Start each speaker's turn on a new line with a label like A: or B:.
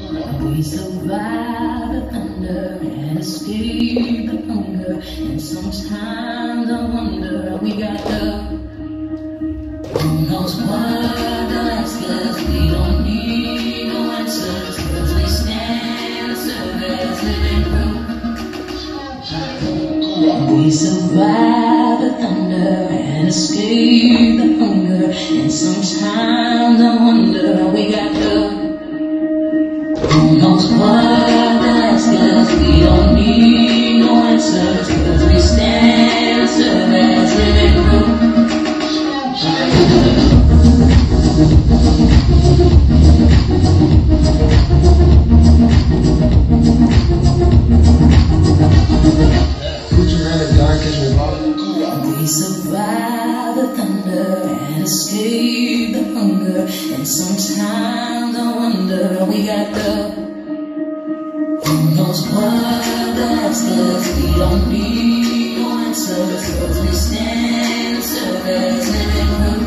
A: We survive the thunder and escape the hunger. And sometimes I wonder we got love. Who knows what they'll ask us? We don't need no answers, 'cause we stand and serve as living proof. We survive the thunder and escape the hunger. And sometimes I wonder we got love. Who knows what they'll ask us? We don't need no answers, 'cause we stand and serve as living proof. We survive the thunder and escape the hunger. And sometimes I wonder we got love. Who knows what they'll ask us? We don't need no answers, 'cause we stand and serve as living proof.